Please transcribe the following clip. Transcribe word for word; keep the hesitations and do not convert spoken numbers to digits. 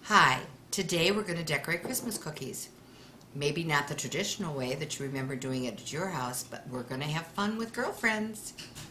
Hi, today we're going to decorate Christmas cookies. Maybe not the traditional way that you remember doing it at your house, but we're going to have fun with girlfriends.